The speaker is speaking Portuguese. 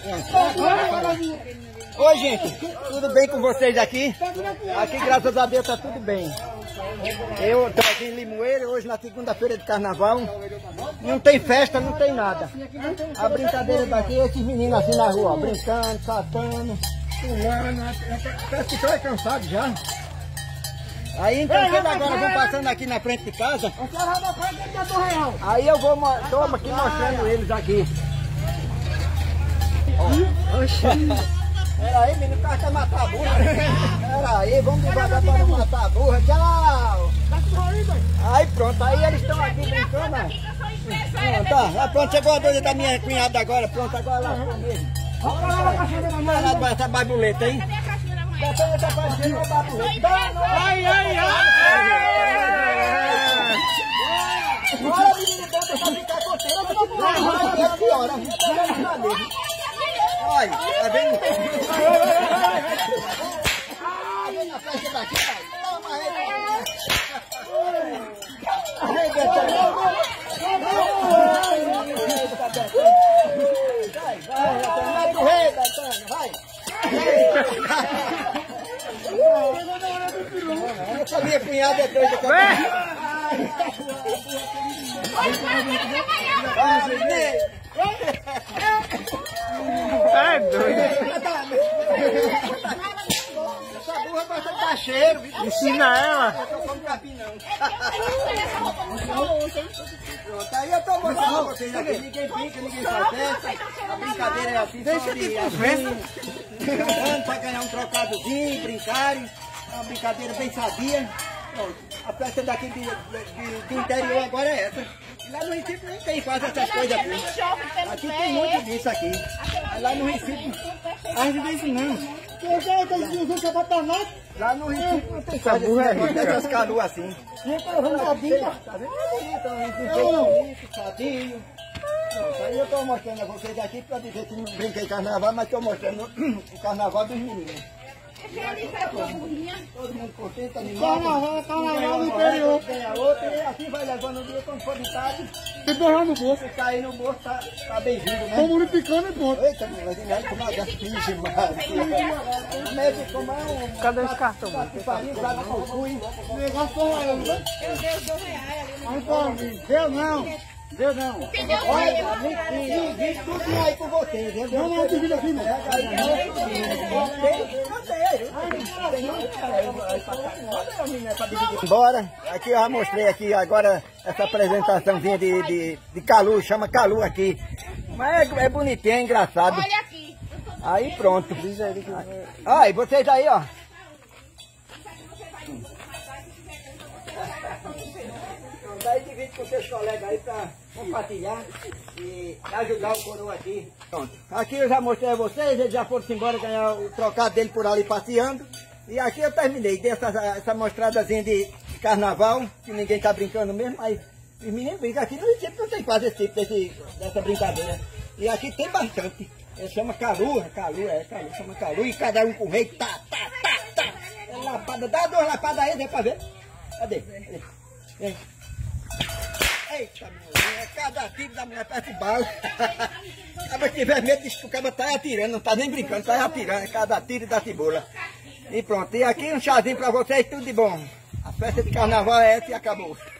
Oi, gente, tudo bem com vocês aqui? Aqui, graças a Deus, tá tudo bem. Eu estou aqui em Limoeiro, hoje na segunda-feira de carnaval. Não tem festa, não tem nada. A brincadeira daqui é esses meninos assim na rua, brincando, saltando, pulando. Parece que estão cansados já. Aí então, quando agora vão passando aqui na frente de casa, aí eu vou aqui mostrando eles aqui. Oxi. Pera aí, menino, o cara quer matar a burra. Pera aí, vamos devagar para não matar a burra. Tchau. Aí pronto, aí eles estão aqui brincando. Tá, pronto, chegou a doida da minha cunhada agora. Pronto, agora ela ficou mesmo. Olha lá essa barbuleta, hein? Botando essa parecendo uma barbuleta. Ai, ai, ai! Olha, menino, bota essa brincadeira com ela. Piora, olha, tá vendo? Vem na festa daqui, toma aí. Vai. Essa minha cunhada é doida. É doido. Essa burra gosta de dar cheiro. Ensina ela. Eu tô como capim, não. Pronto, aí eu tô mostrando pra vocês aqui. Ninguém brinca, ninguém faz festa. A brincadeira é assim, só de assim, pra ganhar um trocadozinho, brincarem. É uma brincadeira bem sadia. Pronto, a festa daqui do interior agora é essa. Lá no Recife nem tem quase essas coisas aqui. Aqui tem muito disso aqui. Lá no Recife, às vezes não. Lá no Recife não tem quase essas canoas assim. Tá vendo? Sadinho. Aí eu tô mostrando a vocês aqui para dizer que não brinquei carnaval, mas tô mostrando o carnaval dos meninos. Todo mundo contente, animado. Carnaval do interior. Ganha outra e assim vai levando o dia quando for de tarde. Se borrar no bolso. Se cair no bolso, tá bem-vindo, né? Tô multiplicando e ponto. Eita, mas não é como a gafinha, mano. Médio como é um... Cadê os cartões? O negócio foi lá, né? Eu dei R$2. Deu não. Deu não. Olha, vim tudo aí com vocês. Deu não, te vida aqui, não. Bora, aqui eu já mostrei aqui agora essa apresentaçãozinha de Calu, chama Calu aqui. Mas é bonitinho, é engraçado. Olha aqui. Aí pronto. Ah, e vocês aí, ó. Daí divide com seus colegas aí para compartilhar e ajudar o coroa aqui. Pronto. Aqui eu já mostrei a vocês, eles já foram embora ganhar o trocado dele por ali passeando. E aqui eu terminei, dei essa mostradazinha de carnaval, que ninguém tá brincando mesmo, mas os meninos brincam aqui no Recife, não tem quase esse tipo dessa brincadeira. E aqui tem bastante. Ele chama Calu, chama Calu, e cada um com o rei, tá. É lapada, dá 2 lapadas aí, dá pra ver. Cadê? Vem. Eita, mulher, cada tiro da mulher parece bala. Se tiver medo, diz que o cara tá atirando, não tá nem brincando, tá atirando, é cada tiro da cebola. E pronto, e aqui um chazinho pra vocês, tudo de bom. A festa de carnaval é essa e acabou.